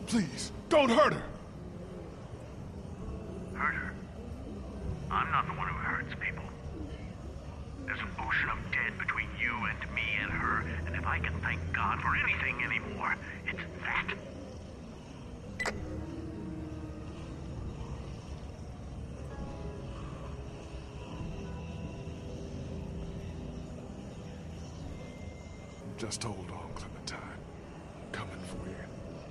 Please, don't hurt her. Hurt her? I'm not the one who hurts people. There's an ocean of dead between you and me and her, and if I can thank God for anything anymore, it's that. Just hold on, Clementine. I'm coming for you.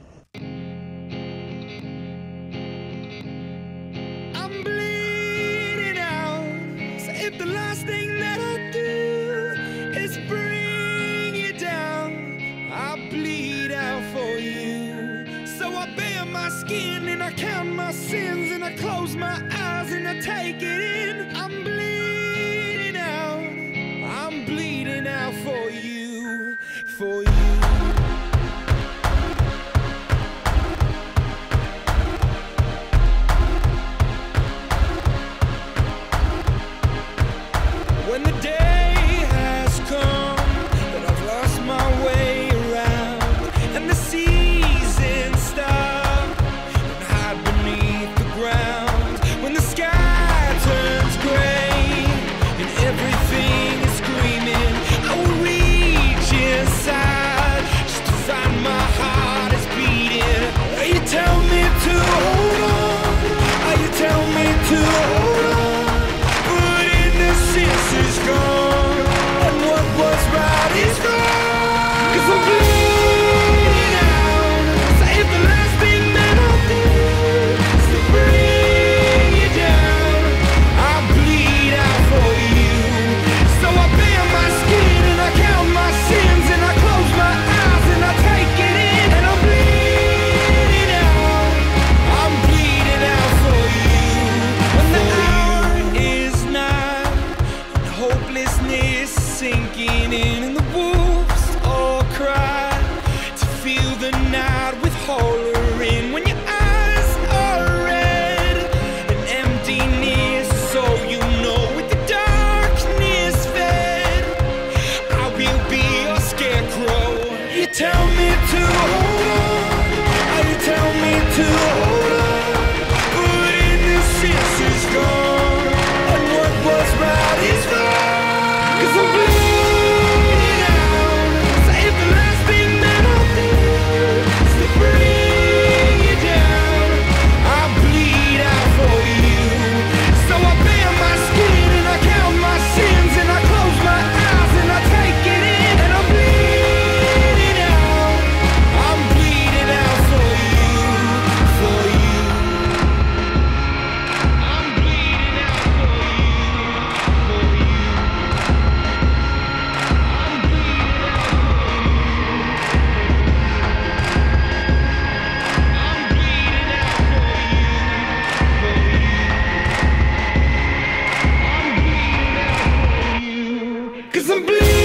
I'm bleeding out. So if the last thing that I do is bring you down, I'll bleed out for you. So I bare my skin and I count my sins and I close my eyes and I take it in. I'm bleeding out. I'm bleeding out for you. For you. When the day has come that I've lost my way around and the seasons stop and hide beneath the ground, when the sky turns gray and everything is screaming, I will reach inside just to find my heart is beating. You tell me to hold on, you tell me to hold on, but innocence is gone and what was right is wrong. 'Cause I'm bleeding out. So if the last thing that I do is to bring you down, I'll bleed out for you. So I bare my skin and I count my sins and I close my eyes and I take it in, and I'm bleeding out. I'm bleeding out for you. When the hour is nigh and hopelessness is sinking in and the wolves all cry to feel the night with horror in. When your eyes are red and emptiness, so you know with the darkness fed, I will be your scarecrow. You tell me to hold on, you tell me to hold on, but innocence is gone and what was right is wrong. 'Cause I'm bleeding out. So if the last thing that I do is to bring you down, I'll bleed out for you. So I bare my skin and I count my sins and I close my eyes and I take it in, and I'm bleeding out. I'm bleeding out for you, for you. I'm bleeding out for you, for you. I'm bleeding out for you. I'm bleeding out for you, for you. I'm bleeding out for you. 'Cause I'm bleeding